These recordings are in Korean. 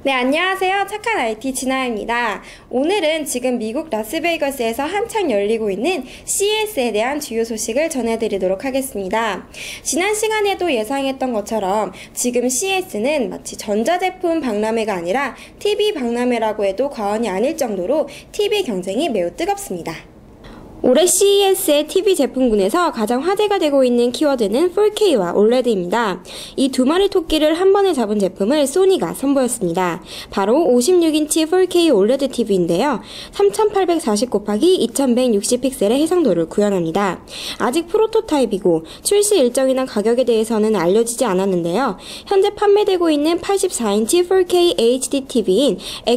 네, 안녕하세요. 착한 IT 진아입니다. 오늘은 지금 미국 라스베이거스에서 한창 열리고 있는 CES에 대한 주요 소식을 전해드리도록 하겠습니다. 지난 시간에도 예상했던 것처럼 지금 CES는 마치 전자제품 박람회가 아니라 TV 박람회라고 해도 과언이 아닐 정도로 TV 경쟁이 매우 뜨겁습니다. 올해 CES의 TV 제품군에서 가장 화제가 되고 있는 키워드는 4K와 OLED입니다. 이 두 마리 토끼를 한 번에 잡은 제품을 소니가 선보였습니다. 바로 56인치 4K OLED TV인데요. 3840x2160픽셀의 해상도를 구현합니다. 아직 프로토타입이고 출시 일정이나 가격에 대해서는 알려지지 않았는데요. 현재 판매되고 있는 84인치 4K HD TV인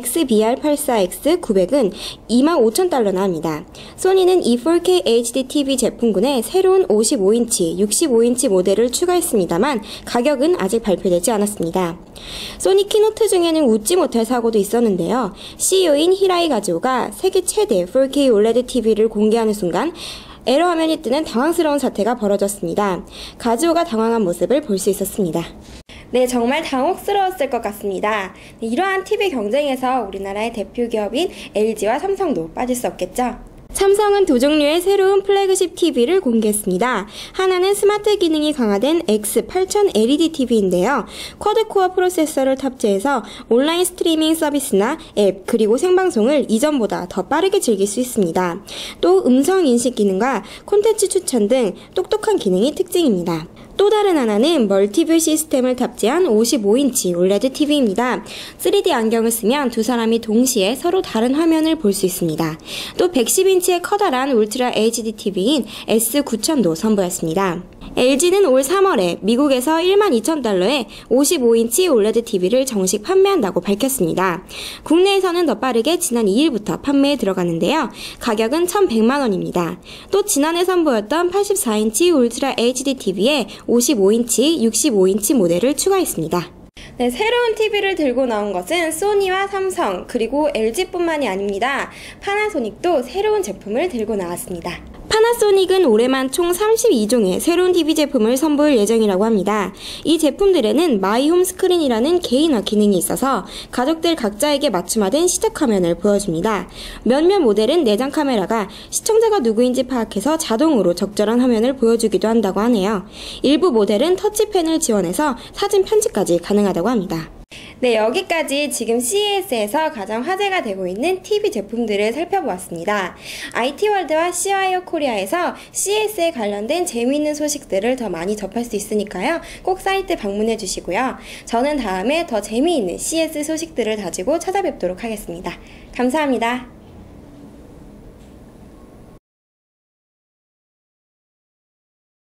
XBR84X 900은 25,000달러나 합니다. 소니는 이 4K HD TV 제품군에 새로운 55인치, 65인치 모델을 추가했습니다만 가격은 아직 발표되지 않았습니다. 소니 키노트 중에는 웃지 못할 사고도 있었는데요. CEO인 히라이 가즈오가 세계 최대 4K OLED TV를 공개하는 순간 에러 화면이 뜨는 당황스러운 사태가 벌어졌습니다. 가즈오가 당황한 모습을 볼 수 있었습니다. 네, 정말 당혹스러웠을 것 같습니다. 이러한 TV 경쟁에서 우리나라의 대표 기업인 LG와 삼성도 빠질 수 없겠죠? 삼성은 두 종류의 새로운 플래그십 TV를 공개했습니다. 하나는 스마트 기능이 강화된 X8000 LED TV인데요. 쿼드코어 프로세서를 탑재해서 온라인 스트리밍 서비스나 앱 그리고 생방송을 이전보다 더 빠르게 즐길 수 있습니다. 또 음성 인식 기능과 콘텐츠 추천 등 똑똑한 기능이 특징입니다. 또 다른 하나는 멀티뷰 시스템을 탑재한 55인치 OLED TV입니다. 3D 안경을 쓰면 두 사람이 동시에 서로 다른 화면을 볼 수 있습니다. 또 110인치의 커다란 울트라 HD TV인 S9000도 선보였습니다. LG는 올 3월에 미국에서 12,000달러에 55인치 OLED TV를 정식 판매한다고 밝혔습니다. 국내에서는 더 빠르게 지난 2일부터 판매에 들어가는데요. 가격은 1,100만원입니다. 또 지난해 선보였던 84인치 울트라 HD TV에 55인치, 65인치 모델을 추가했습니다. 네, 새로운 TV를 들고 나온 것은 소니와 삼성, 그리고 LG뿐만이 아닙니다. 파나소닉도 새로운 제품을 들고 나왔습니다. 파나소닉은 올해만 총 32종의 새로운 TV 제품을 선보일 예정이라고 합니다. 이 제품들에는 마이홈 스크린이라는 개인화 기능이 있어서 가족들 각자에게 맞춤화된 시작 화면을 보여줍니다. 몇몇 모델은 내장 카메라가 시청자가 누구인지 파악해서 자동으로 적절한 화면을 보여주기도 한다고 하네요. 일부 모델은 터치펜을 지원해서 사진 편집까지 가능하다고 합니다. 네, 여기까지 지금 CES에서 가장 화제가 되고 있는 TV 제품들을 살펴보았습니다. IT월드와 CIO 코리아에서 CES에 관련된 재미있는 소식들을 더 많이 접할 수 있으니까요. 꼭 사이트 방문해 주시고요. 저는 다음에 더 재미있는 CES 소식들을 가지고 찾아뵙도록 하겠습니다. 감사합니다.